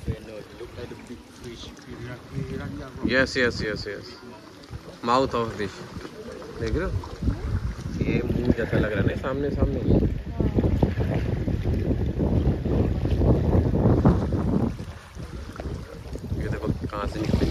Yes yes yes yes, mouth of fish देख रहे हो, ये मुंह जैसा लग रहा है ना सामने सामने। ये देखो कहाँ से निकलती